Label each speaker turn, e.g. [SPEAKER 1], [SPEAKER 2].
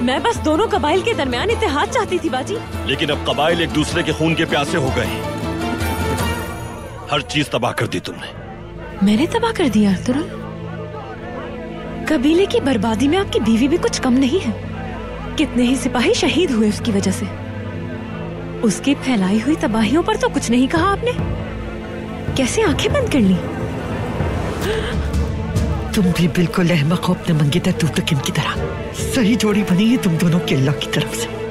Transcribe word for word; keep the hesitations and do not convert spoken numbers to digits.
[SPEAKER 1] मैं बस दोनों कबाइल के दरमियान इत्तेहाद चाहती थी बाजी।
[SPEAKER 2] लेकिन अब कबाइल एक दूसरे के खून के प्यासे हो गए। हर चीज तबाह कर दी तुमने।
[SPEAKER 1] मैंने तबाह कर दिया अर्तुगरुल? कबीले की बर्बादी में आपकी बीवी भी कुछ कम नहीं है। कितने ही सिपाही शहीद हुए उसकी वजह से। उसकी फैलाई हुई तबाहियों पर तो कुछ नहीं कहा आपने। कैसे आंखें बंद कर ली?
[SPEAKER 3] तुम भी बिल्कुल अहमक हो अपने मंगेतर तूतकिन की तरह। सही जोड़ी बनी है तुम दोनों के अल्लाह की तरफ से।